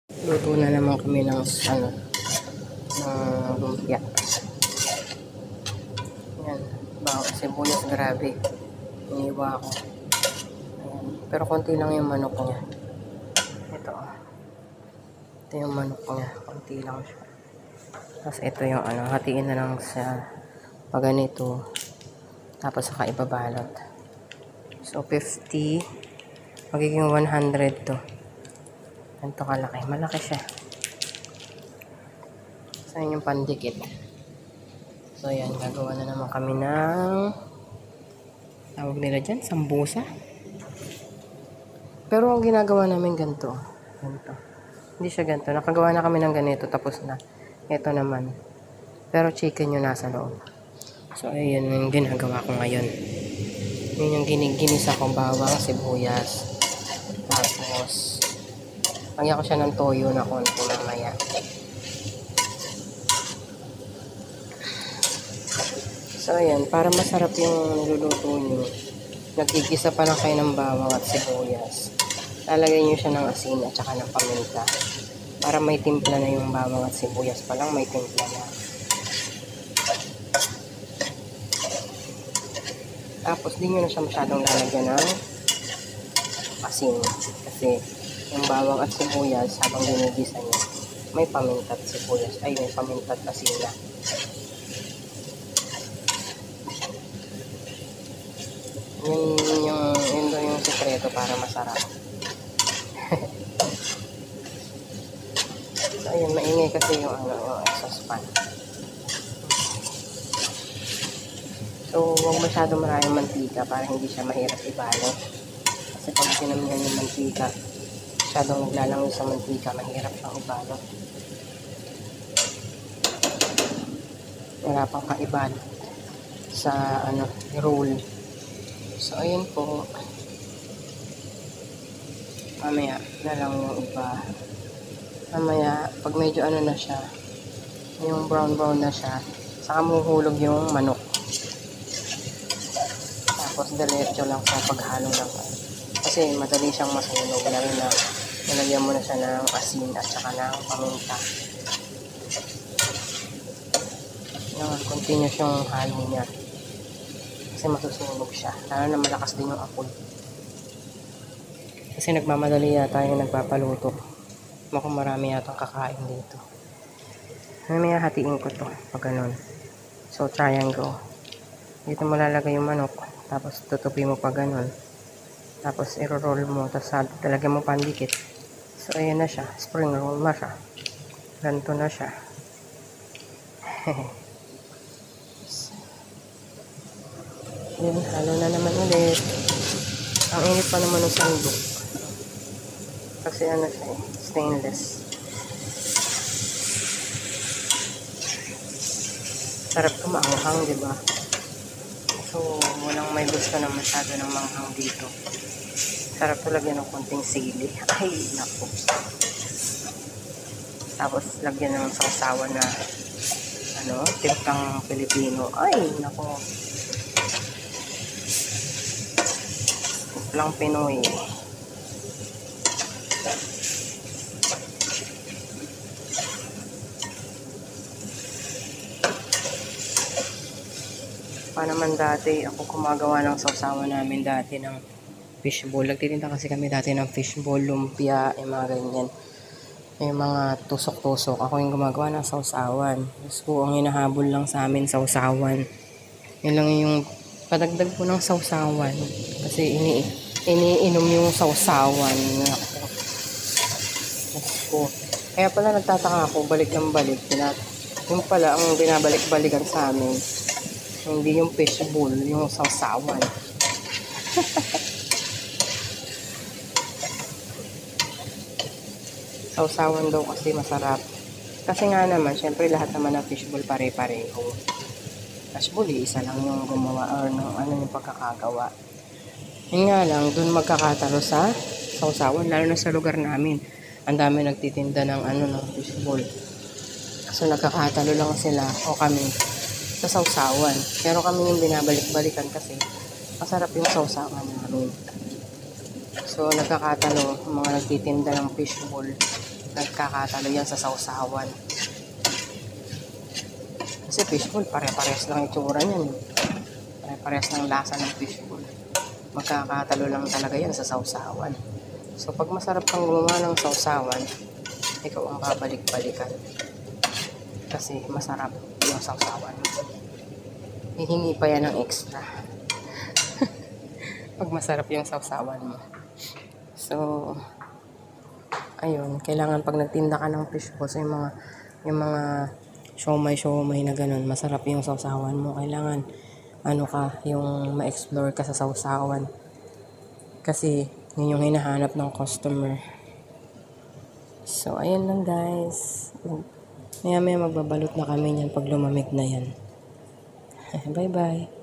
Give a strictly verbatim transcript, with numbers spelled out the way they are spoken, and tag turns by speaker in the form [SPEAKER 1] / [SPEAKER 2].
[SPEAKER 1] Luto na naman kami ng ano, ng lumpia. Yan, bawang sibuyas, grabe. Iniwa ko. Ayan. Pero konti lang yung manok niya. Ito. Ito yung manok niya. Konti lang siya. Tapos ito yung ano, hatiin na lang sa pag ganito. Tapos saka ibabalot. So, fifty. Magiging one hundred to. Ganito kalaki. Malaki siya. So, yun yung pandikit. So, ayan. Gagawa na naman kami ng tawag nila dyan, sambusa. Pero ang ginagawa namin ganito. Ganito. Hindi siya ganito. Nakagawa na kami ng ganito. Tapos na. Ito naman. Pero chicken yung nasa loob. So, ayun yung ginagawa ko ngayon. Yun yung ginigisa kong bawang, sibuyas. Tapos, lagyan ko siya ng toyo na konti mamaya. So, ayan. Para masarap yung niluluto nyo, nagigisa pa lang kayo ng bawang at sibuyas. Lalagay nyo siya ng asin at saka ng paminta. Para may timpla na yung bawang at sibuyas pa lang, may timpla na. Tapos, di nyo na siya masyadong lalagyan ng asin. Kasi, yung bawang at sibuyas, habang ginigisa nyo, may paminta at sibuyas. Ay, may paminta at asin na. Yun yung, yun daw yung sekreto para masarap. So, ayun, maingay kasi yung, ano, yung exhaust fan. So, huwag masyado maraming mantika para hindi siya mahirap ibalot. Kasi pag sinamihan yung mantika, masyadong naglalangoy sa mantika, mahirap siyang ibalot. Wala pang kaibalot sa, ano, roll. So, ayun po. Mamaya na lang yung iba. Mamaya, pag medyo ano na siya, yung brown-brown na siya, saka muhulog yung manok. Tapos, diretso lang sa paghalo lang. Kasi, madali siyang masunog. Lalo na, nalagyan mo na siya ng asin at saka ng paminta. Yung continuous yung halo niya. Kasi masusunog siya. Lalo na malakas din yung apoy. Kasi nagmamadali yata yung nagpapaluto. Mukhang marami yatang kakain dito. Mamaya hatiin ko to pag ganun. So, triangle. Dito mo lalagay yung manok. Tapos tutupi mo pa ganun. Tapos iro-roll mo. Tapos talagyan mo pandikit. So, ayan na siya. Spring roll na siya. Ganito na siya. Yun, halo na naman ulit. Ang init pa naman ng sandok. Kasi ano siya eh, stainless. Sarap ito maanghang, diba? So, walang may gusto na masyado ng manghang dito. Sarap ito lagyan ng konting sili. Ay, naku. Tapos, lagyan ng sausawan na ano, timpang Pilipino. Ay, naku. Lang Pinoy. Pa naman dati, ako gumagawa ng sausawan namin dati ng fishball. Nagtitinda kasi kami dati ng fishball, lumpia, yung mga ganyan. Yung mga tusok-tusok. Ako yung gumagawa ng sausawan. Tapos po, ang hinahabol lang sa amin, sausawan. Yun lang yung padagdag po ng sausawan. Kasi ini iniinom yung sausawan. Tapos po, kaya pala nagtataka ako, balik ng balik. Pinat yung pala, ang binabalik-balikan sa amin. Hindi yung fishbowl, yung sausawan. Sausawan daw kasi masarap. Kasi nga naman, syempre lahat naman ng fishbowl pare-pareho. Fishbowl, isa lang yung gumawa or ng ano yung pagkakagawa. Yun nga lang, dun magkakatalo sa sausawan, lalo na sa lugar namin. Ang dami nagtitinda ng ano ng fishbowl. So nagkakatalo lang sila o kami sa sausawan. Pero kami yung binabalik-balikan kasi masarap yung sausawan namin. So, nagkakatalo mga nagtitinda ng fishbowl. nagkakatalo yan sa sausawan. Kasi fishball, pare-pares lang itsura niyan. Pare-pares lang lasa ng fishball. Magkakatalo lang talaga yan sa sausawan. So, pag masarap kang gumawa ng sausawan, ikaw ang babalik-balikan. Kasi masarap yung sausawan. Hihingi pa yan ng extra. Pag masarap yung sausawan mo. So, ayun, kailangan pag nagtinda ka ng fishball, so yung mga, yung mga siomay-siomay na ganun, masarap yung sausawan mo. Kailangan, ano ka, yung ma-explore ka sa sausawan. Kasi, yun yung hinahanap ng customer. So, ayun lang guys. Maya-maya magbabalot na kami niyan pag lumamig na yan. Bye-bye.